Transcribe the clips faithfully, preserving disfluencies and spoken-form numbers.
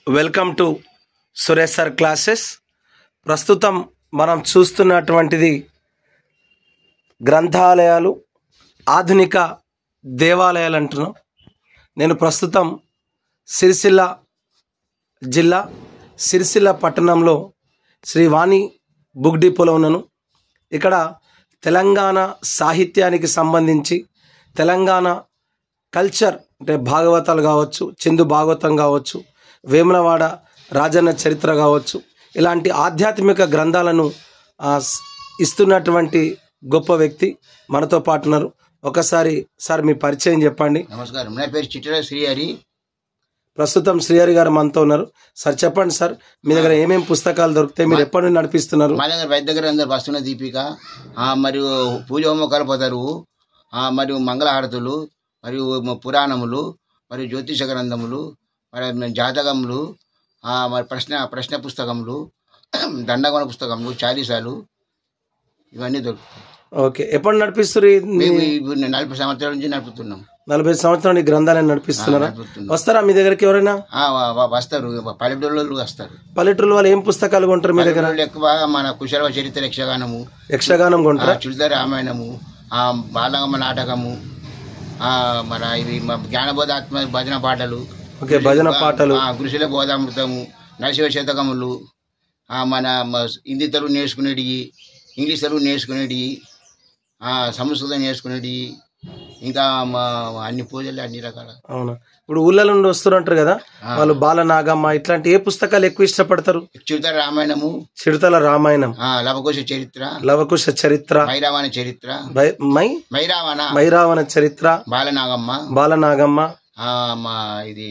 Welcome to Suresh sir classes. ప్రస్తుతం మనం చూస్తున్నటువంటిది గ్రంథాలయాలు, ఆధునిక దేవాలయాలు అంటున్నాం. నేను ప్రస్తుతం సిరిసిల్ల జిల్లా సిరిసిల్ల పట్టణంలో శ్రీ వాణి బుక్ డిపోలో ఉన్నాను. ఇక్కడ తెలంగాణ సాహిత్యానికి సంబంధించి తెలంగాణ కల్చర్ అంటే భాగవతాలు కావచ్చు, చిందు భాగవతం కావచ్చు, వేములవాడ రాజన్న చరిత్ర కావచ్చు, ఇలాంటి ఆధ్యాత్మిక గ్రంథాలను ఇస్తున్నటువంటి గొప్ప వ్యక్తి మనతో పాటు ఉన్నారు. ఒకసారి సార్ మీ పరిచయం చెప్పండి. నమస్కారం, నా పేరు చిట్టిల శ్రీహరి. ప్రస్తుతం శ్రీహరి గారు మనతో ఉన్నారు. సార్ చెప్పండి సార్, మీ దగ్గర ఏమేమి పుస్తకాలు దొరుకుతాయి, మీరు ఎప్పటి నుండి నడిపిస్తున్నారు? మా దగ్గర వైద్య దగ్గర అందరు వస్తున్న దీపిక మరియు పూజ హోమకాలు పోతారు, మరియు మంగళహారతులు, మరియు పురాణములు, మరియు జ్యోతిష గ్రంథములు, మరి జాతకములు, మరి ప్రశ్న ప్రశ్న పుస్తకములు, దండగోణ పుస్తకములు, చాలీసాలు, ఇవన్నీ దొరుకుతాయి. ఓకే, ఎప్పుడు నడిపిస్తారు? మేము నలభై సంవత్సరాల నుంచి నడుపుతున్నాం. నలభై సంవత్సరాలు ఈ గ్రంథాలను నడిపిస్తున్నారా? వస్తారా మీ దగ్గరికి ఎవరైనా? వస్తారు, పల్లెటూళ్ళు వస్తారు. పల్లెటూరు వాళ్ళు ఏం పుస్తకాలు కొంటారు మీ దగ్గర? ఎక్కువ మన కుశలవ చరిత్ర, యక్షగానము యక్షగానం కొంటారా? చుల్త రామాయణము, బాలగమ్మ నాటకము, మన ఇవి జ్ఞానబోధాత్మ భజన పాటలు, ఓకే, భజన పాటలు, కృషుల బోధామృతము, నరశివ శతకములు, మన హిందీ తెలుగు నేర్చుకునేటి, ఇంగ్లీష్ తెలుగు నేర్చుకునేటి, సంస్కృతం నేర్చుకునేటి, ఇంకా అన్ని పూజలు అన్ని రకాల. అవునా, ఇప్పుడు ఊళ్ళ నుండి వస్తున్నారు కదా వాళ్ళు, బాలనాగమ్మ ఇట్లాంటి ఏ పుస్తకాలు ఎక్కువ ఇష్టపడతారు? చిరుతల రామాయణము, చిరుతల రామాయణం, లవకుశ చరిత్ర, లవకుశ చరిత్ర, మైరావణ చరిత్ర, మై మైరావణ మైరావణ చరిత్ర, బాలనాగమ్మ, బాలనాగమ్మ, ఇది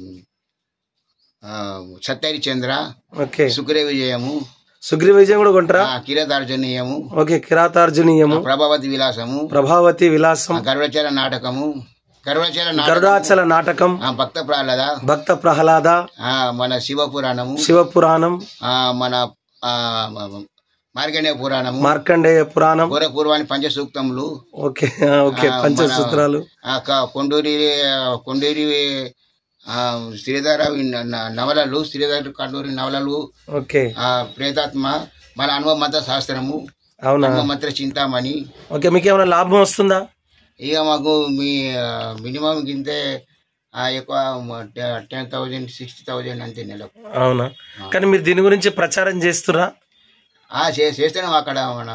సత్యహరిచంద్ర, ఓకే, సుగ్రీవ విజయము, సుగ్రీవ విజయం కూడా కొంటారా? కిరాతార్జునీయము, ఓకే, కిరాతార్జునీయము, ప్రభావతి విలాసము, ప్రభావతి విలాసం, గరుడాచల నాటకము, గరుడాచల నాటకం, భక్త ప్రహ్లాద, భక్త ప్రహ్లాద, మన శివ పురాణము, శివ పురాణం, మన మార్కండేయ పురాణము, మార్కండేయ పురాణం, పూర్వ పూర్వాని పంచ సూక్తములు, ఓకే ఓకే, పంచసూత్రాలు, కొండూరి కొండూరి శ్రీధర నవలలు, శ్రీధర కండూరి నవలలు, ఓకే, ప్రేతాత్మ, మన అనుభవ మత శాస్త్రము, అవునా, మంత్ర చింతామణి. ఓకే, మీకు ఏమైనా లాభం వస్తుందా? ఇక మాకు మీ మినిమం కిందే ఎక్కువ టెన్ థౌజండ్ సిక్స్టీ థౌజండ్ అంతే నెలకు. అవునా, కానీ మీరు దీని గురించి ప్రచారం చేస్తురా? చేస్తున్నాం అక్కడ మన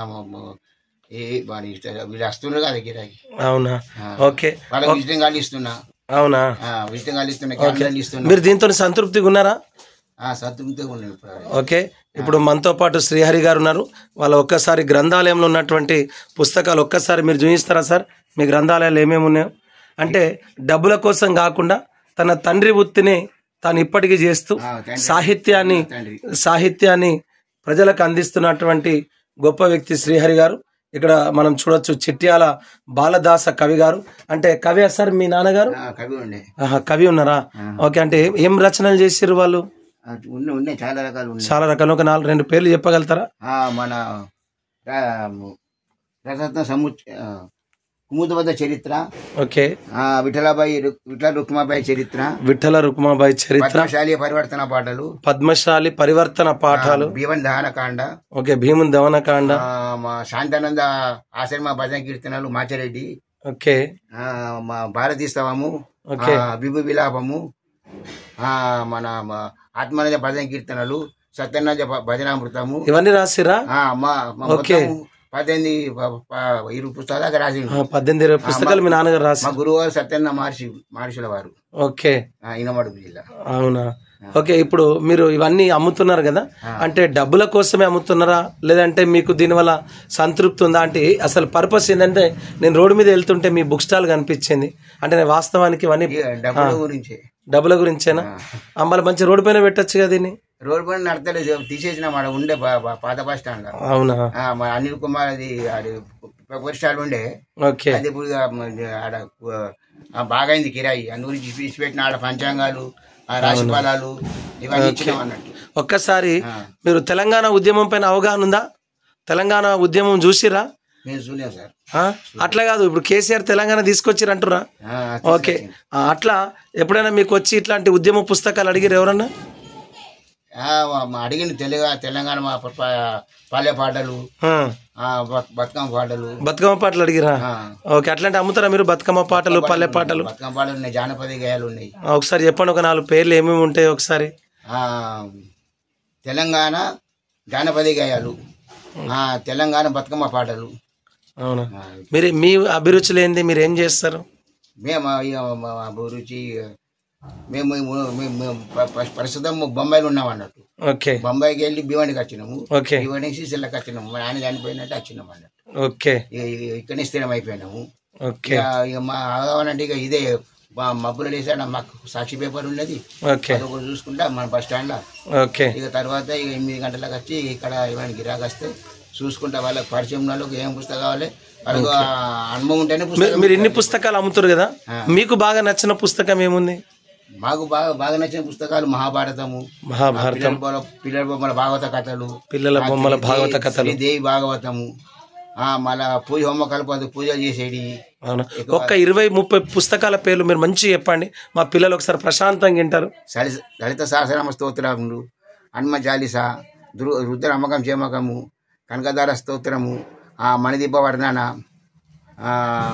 వీళ్ళు వస్తున్నారు కదా గిరాకి. అవునా, ఓకే, వాళ్ళకి విజిటింగ్ కార్డు ఇస్తున్నా. అవునా, విజిటింగ్ కార్డు ఇస్తున్నా. మీరు దీంతో సంతృప్తిగా ఉన్నారా? సంతృప్తిగా ఉన్నాను. ఓకే, ఇప్పుడు మనతో పాటు శ్రీహరి గారు ఉన్నారు. వాళ్ళ ఒక్కసారి గ్రంథాలయంలో ఉన్నటువంటి పుస్తకాలు ఒక్కసారి మీరు చూపిస్తారా సార్? మీ గ్రంథాలయాలు ఏమేమి ఉన్నాయో, అంటే డబ్బుల కోసం కాకుండా తన తండ్రి వృత్తిని తాను ఇప్పటికీ చేస్తూ సాహిత్యాన్ని సాహిత్యాన్ని ప్రజలకు అందిస్తున్నటువంటి గొప్ప వ్యక్తి శ్రీహరి గారు. ఇక్కడ మనం చూడొచ్చు చిట్యాల బాలదాస కవి గారు. అంటే కవి సార్ మీ నాన్నగారు? కవి ఉన్నారా? ఓకే, అంటే ఏం రచనలు చేసారు వాళ్ళు? చాలా రకాలు చాలా రకాలు. ఒక నాలుగు రెండు పేర్లు చెప్పగలుగుతారా? మన రసరత్న సముచ్ కుముదవద చరిత్ర, ఓకే, విఠలబాయి విఠల రుక్మాబాయి చరిత్ర, విఠల రుక్మాబాయి చరిత్ర, పద్మశాలి పరివర్తన పాటలు, పద్మశాలి పరివర్తన పాఠాలు, భీమన్ దహనకాండ, ఓకే, భీమన్ దహనకాండ, శాంతానంద ఆశ్రమ భజన కీర్తనలు, మాచారెడ్డి, ఓకే, భారతీస్తవము, విభు విలాపము, మన ఆత్మనజ భజన కీర్తనలు, సత్యనజ భజనామృతము, ఇవన్నీ రాసిరా? ఓకే, పద్దెనిమిది ఇరవై పుస్తకాలు రాసి పద్దెనిమిది ఇరవై పుస్తకాలు మీ నాన్నగారు రాసి. మా గురువుగారు సత్యన్న మహర్షి మహర్షుల వారు. ఓకే, ఇనమడుగు జిల్లా. అవునా, ఓకే. ఇప్పుడు మీరు ఇవన్నీ అమ్ముతున్నారు కదా, అంటే డబ్బుల కోసమే అమ్ముతున్నారా, లేదంటే మీకు దీనివల్ల సంతృప్తి ఉందా? అంటే అసలు పర్పస్ ఏంటంటే, నేను రోడ్డు మీద వెళ్తుంటే మీ బుక్ స్టాల్ కనిపించింది, అంటే నేను వాస్తవానికి ఇవన్నీ డబ్బుల గురించి డబ్బుల గురించేనా? అమ్మాలి మంచి రోడ్డు పైన పెట్టచ్చు కదా దీన్ని. రోడ్ పైన నడతలేదు, తీసేసిన మాట ఉండే పాత బస్ స్టాండ్. అవునా, అనిల్ కుమార్ అది బస్ స్టాండ్ ఉండే. ఓకే, అది ఇప్పుడు ఆడ బాగా అయింది కిరాయి, అందు గురించి తీసిపెట్టిన ఆడ పంచాంగాలు, రాశి ఫలాలు ఇవన్నీ ఇచ్చినాం అన్నట్టు. ఒక్కసారి మీరు తెలంగాణ ఉద్యమం పైన అవగాహన ఉందా? తెలంగాణ ఉద్యమం చూసిరా? నేను చూడలేదు సార్. అట్లా కాదు, ఇప్పుడు కేసీఆర్ తెలంగాణ తీసుకొచ్చిర్రు అంటురా? ఓకే, అట్లా ఎప్పుడైనా మీకు వచ్చి ఇట్లాంటి ఉద్యమ పుస్తకాలు అడిగిరు ఎవరన్నా? అడిగింది తెలుగు తెలంగాణ మా పల్లె పాటలు, ఆ, ఆ, బత్- బతుకమ్మ పాటలు. బతుకమ్మ పాటలు అడిగిరా? ఆ, ఓకే, అట్లాంటి అమ్ముతారా మీరు? బతుకమ్మ పాటలు, పల్లె పాటలు బతుకమ్మ పాటలు ఉన్నాయి, జానపద గేయాలు ఉన్నాయి. ఆ, ఒకసారి చెప్పండి, ఒక నాలుగు పేర్లు ఏమేమి ఉంటాయి ఒకసారి. ఆ, తెలంగాణ జానపద గేయాలు, ఆ, తెలంగాణ బతుకమ్మ పాటలు. అవునా? ఆ, మీరు మీ అభిరుచులు ఏంది? మీరు ఏం చేస్తారు? మేము ఇక మా అభిరుచి మేము మేము- మేము ప్ర- ప్రస్తుతం బొంబాయిలో ఉన్నాం అన్నట్టు. ఓకే బొంబాయికి వెళ్ళి భీవానికి వచ్చినాము. ఓకే భీవానికి శ్రీశైలంకి వచ్చినాము. మా నాన్న చనిపోయినట్టు వచ్చినాము అన్నట్టు. ఓకే ఇక ఇక ఇక్కడనే స్థిరం అయిపోయినాము. ఓకే ఇక ఇక మా ఆగమనంటే ఇక ఇదే మా మబ్బులు వేసాడు. మాకు సాక్షి పేపర్ ఉన్నది, ఓకే అదొకటి చూసుకుంటా మన బస్ స్టాండ్లో. ఓకే ఇక తర్వాత ఇక ఎనిమిది గంటలకు వచ్చి ఇక్కడ ఏమైనా గిరాకు వస్తే చూసుకుంటా, వాళ్ళకి పరిచయం ఉన్న వాళ్ళకి ఏం పుస్తకం కావాలి, వాళ్ళకు ఆ అనుభవం ఉంటేనే మీరు పుస్తకం. మీరు ఇన్ని పుస్తకాలు అమ్ముతారు కదా, ఆ. మీకు బాగా నచ్చిన పుస్తకం ఏముంది? మాకు బాగా బాగా నచ్చిన పుస్తకాలు మహాభారతము, మహాభారతం, పిల్లల బొమ్మ- పిల్లల బొమ్మల భాగవత కథలు, పిల్లల బొమ్మల భాగవత కథలు. దేవి భాగవతము, ఆ మళ్ళా పూజ హోమ కల్పదు, పూజ చేసేది. అవునా? ఒక్క ఇరవై ముప్పై పుస్తకాల పేర్లు మీరు మంచిగా చెప్పండి, మా పిల్లలు ఒకసారి ప్రశాంతంగా వింటారు. సలి లలిత సహస్రనామ స్తోత్రములు, హనుమ చాలీస, ధృ రుద్ర అమ్మకం చేమకము, కనకదార స్తోత్రము, ఆ మణిదీప వర్ణన, ఆ,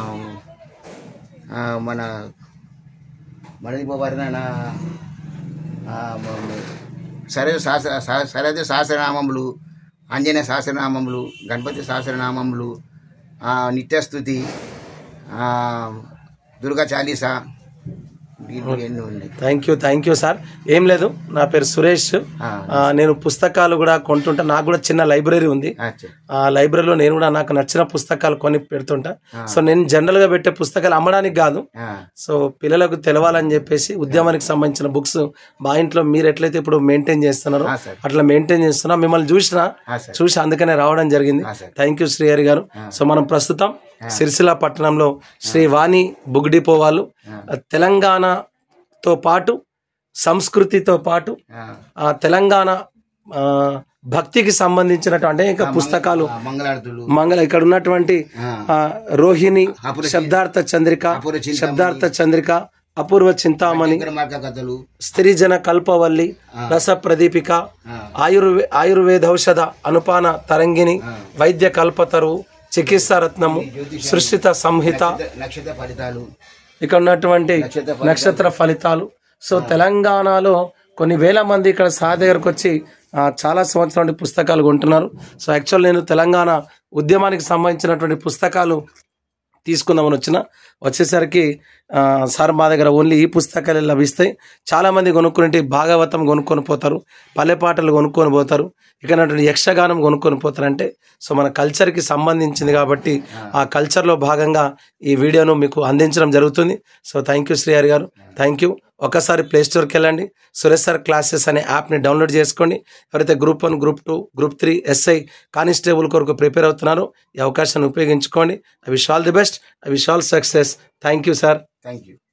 ఆ, మన మణిదీప వర్ణన, సరద సహస్ర సహ- సరద సహస్రనామములు, ఆంజనేయ సహస్రనామములు, గణపతి సహస్రనామములు, ఆ, నిత్యస్తుతి, ఆ, దుర్గా చాలీసా, ఎన్నో ఉన్నాయి. Thank you thank you sir. ఏం లేదు, నా పేరు సురేష్. ఆ, ఆ, నేను పుస్తకాలు కూడా కొంటుంటా, నాకు కూడా చిన్న లైబ్రరీ ఉంది. అచ్చా. ఆ లైబ్రరీలో నేను కూడా నాకు నచ్చిన పుస్తకాలు కొని పెడుతుంటా. ఆ. సో నేను జనరల్ గా పెట్టే పుస్తకాలు అమ్మడానికి కాదు, ఆ, సో పిల్లలకు తెలవాలని చెప్పేసి ఉద్యమానికి సంబంధించిన బుక్స్ మా ఇంట్లో మీరు ఎట్లయితే ఇప్పుడు మెయింటైన్ చేస్తున్నారో ఆ, సార్. అట్లా మెయింటైన్ చేస్తున్నా. మిమ్మల్ని చూసినా ఆ, సార్. చూసి అందుకనే రావడం జరిగింది. ఆ, సార్. థ్యాంక్ యూ శ్రీహరి గారు. సో మనం ప్రస్తుతం సిరిసిల్ల పట్టణంలో శ్రీ వాణి బుక్ డిపో వాళ్ళు తెలంగాణతో పాటు సంస్కృతితో పాటు ఆ, ఆ తెలంగాణ ఆ, భక్తికి సంబంధించినటువంటి అనేక పుస్తకాలు, ఆ, మంగళారతులు, మంగళ ఇక్కడ ఉన్నటువంటి ఆ, ఆ, రోహిణి, అపూర్వ శబ్దార్థ చంద్రిక, అపూర్వ చింతామణి, శబ్దార్థ చంద్రిక, అపూర్వ చింతామణి, మార్క కథలు, స్త్రీజన కల్పవల్లి, రస ప్రదీపిక, ఆ, ఆయుర్వే ఆయుర్వేదౌషధ అనుపాన తరంగిణి, వైద్య కల్పతరువు, చికిత్సా రత్నము, సృష్టిత సంహిత, నక్షత్ర ఫలితాలు, ఇక్కడ ఉన్నటువంటి నక్షత్ర ఫలితాలు. నక్షత్ర ఫలితాలు. సో తెలంగాణలో కొన్ని వేల మంది ఇక్కడ సార్ దగ్గరకు వచ్చి ఆ, చాలా సంవత్సరాల నుండి పుస్తకాలు కొంటున్నారు. సో యాక్చువల్ నేను తెలంగాణ ఉద్యమానికి సంబంధించినటువంటి పుస్తకాలు తీసుకుందామని వచ్చిన వచ్చేసరికి ఆ, సార్ మా దగ్గర ఓన్లీ ఈ పుస్తకాలు లభిస్తాయి. చాలామంది కొనుక్కుని భాగవతం కొనుక్కొని పోతారు, పల్లె పాటలు కొనుక్కొని పోతారు, ఇక్కడ యక్షగానం కొనుక్కొని పోతారంటే సో మన కల్చర్కి సంబంధించింది కాబట్టి ఆ కల్చర్లో భాగంగా ఈ వీడియోను మీకు అందించడం జరుగుతుంది. సో థ్యాంక్ యూ శ్రీహరి గారు, థ్యాంక్ యూ. ఒకసారి ప్లే స్టోర్కి వెళ్ళండి, సురేష్ సార్ క్లాసెస్ అనే యాప్ని డౌన్లోడ్ చేసుకోండి. ఎవరైతే group one, group two, group three, SI constable కొరకు ప్రిపేర్ అవుతున్నారో ఈ అవకాశాన్ని ఉపయోగించుకోండి. I wish all the best, I wish all success. Thank you sir. Thank you.